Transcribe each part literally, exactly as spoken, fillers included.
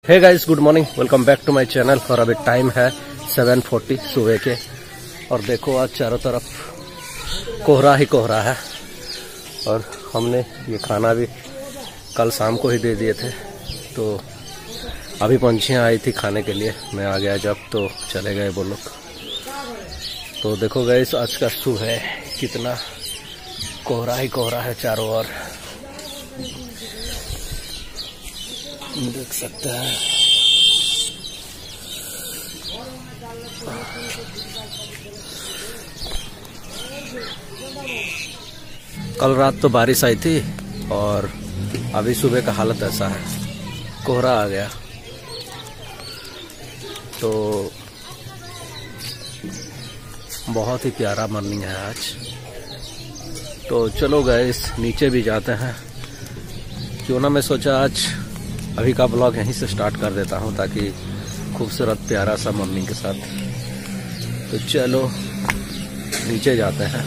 Hey guys, good morning, welcome back to my channel. और अभी time है seven forty सुबह के। और देखो आज चारों तरफ कोहरा ही कोहरा है। और हमने ये खाना भी कल शाम को ही दे दिए थे, तो अभी पंछियाँ आई थी खाने के लिए। मैं आ गया जब तो चले गए वो लोग। तो देखो गाइस, आज का सुबह कितना कोहरा ही कोहरा है चारों ओर, देख सकते हैं। कल रात तो बारिश आई थी और अभी सुबह का हालत ऐसा है, कोहरा आ गया। तो बहुत ही प्यारा मॉर्निंग है आज। तो चलो गाइस, नीचे भी जाते हैं। क्यों ना मैं सोचा आज अभी का ब्लॉग यहीं से स्टार्ट कर देता हूं, ताकि खूबसूरत प्यारा सा मॉर्निंग के साथ। तो चलो नीचे जाते हैं।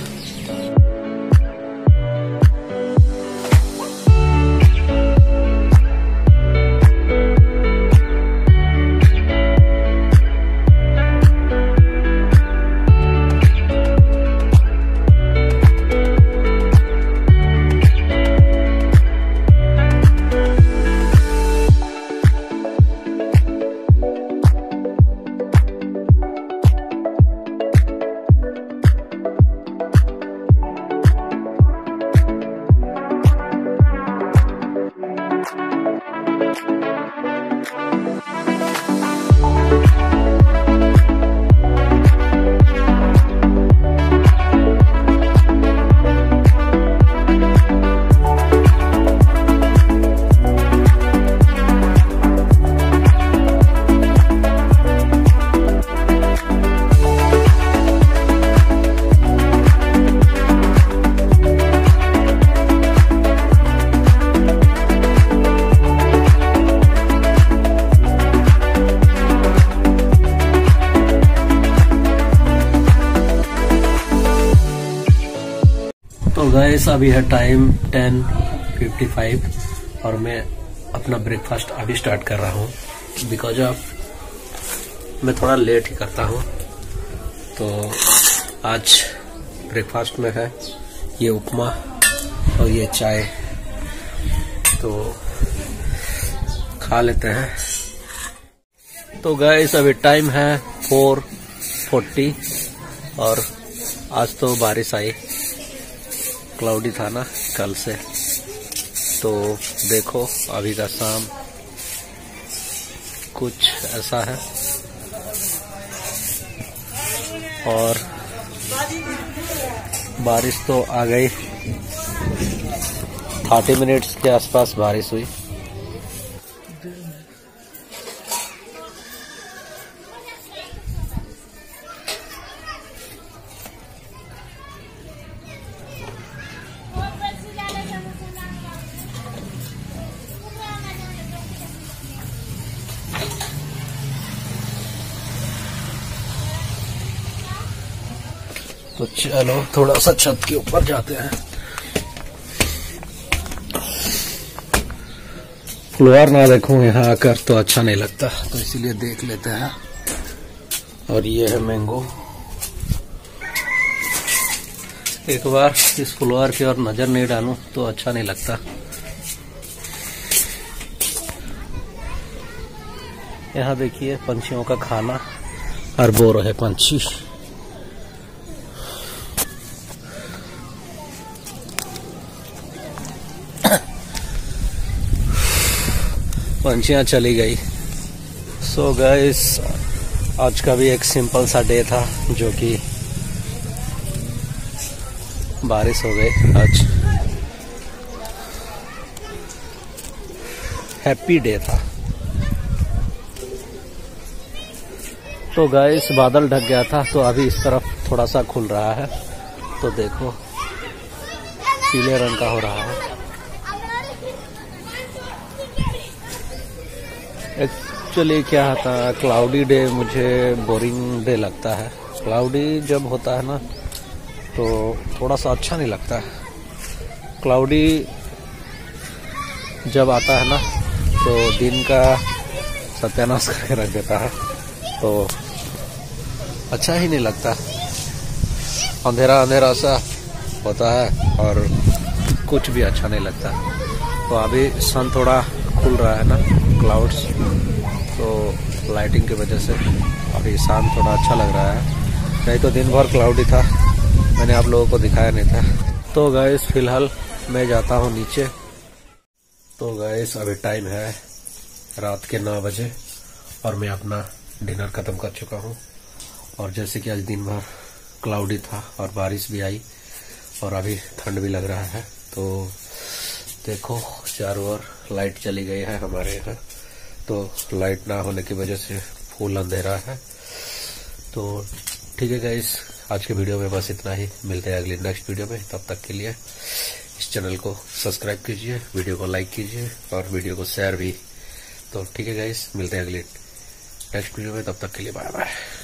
तो गाइस, अभी है टाइम टेन फिफ्टी फाइव और मैं अपना ब्रेकफास्ट अभी स्टार्ट कर रहा हूँ। बिकॉज ऑफ मैं थोड़ा लेट ही करता हूँ। तो आज ब्रेकफास्ट में है ये उपमा और ये चाय, तो खा लेते हैं। तो गाइस, अभी टाइम है फोर फोर्टी और आज तो बारिश आई। क्लाउडी था ना कल से, तो देखो अभी का शाम कुछ ऐसा है। और बारिश तो आ गई, थर्टी मिनट्स के आसपास बारिश हुई। तो चलो थोड़ा सा छत के ऊपर जाते हैं। फ्लोर ना देखूं यहाँ आकर तो अच्छा नहीं लगता, तो इसीलिए देख लेते हैं। और ये है मैंगो। एक बार इस फ्लोर की ओर नजर नहीं डालूं तो अच्छा नहीं लगता। यहाँ देखिए पंछियों का खाना, और बो रहे पंछी। पंछियाँ चली गई। सो गाइस, आज का भी एक सिंपल सा डे था, जो कि बारिश हो गई आज। हैप्पी डे था। तो गाइस, बादल ढक गया था, तो अभी इस तरफ थोड़ा सा खुल रहा है। तो देखो पीले रंग का हो रहा है। एक्चुअली क्या था, क्लाउडी डे मुझे बोरिंग डे लगता है। क्लाउडी जब होता है ना तो थोड़ा सा अच्छा नहीं लगता है। क्लाउडी जब आता है ना तो दिन का सत्यानाश करके रख देता है, तो अच्छा ही नहीं लगता। अंधेरा अंधेरा सा होता है और कुछ भी अच्छा नहीं लगता। तो अभी सन थोड़ा खुल रहा है ना, क्लाउड्स, तो लाइटिंग की वजह से अभी शाम थोड़ा अच्छा लग रहा है, नहीं तो दिन भर क्लाउडी था, मैंने आप लोगों को दिखाया नहीं था। तो गाइस फिलहाल मैं जाता हूँ नीचे। तो गाइस अभी टाइम है रात के नौ बजे और मैं अपना डिनर खत्म कर चुका हूँ। और जैसे कि आज दिन भर क्लाउडी था और बारिश भी आई और अभी ठंड भी लग रहा है, तो देखो चारों ओर लाइट चली गई है हमारे यहाँ। तो लाइट ना होने की वजह से फुल अंधेरा है। तो ठीक है गाइस, आज के वीडियो में बस इतना ही। मिलते हैं अगली नेक्स्ट वीडियो में, तब तक के लिए इस चैनल को सब्सक्राइब कीजिए, वीडियो को लाइक कीजिए और वीडियो को शेयर भी। तो ठीक है गाइस, मिलते हैं अगली नेक्स्ट वीडियो में, तब तक के लिए बाय बाय।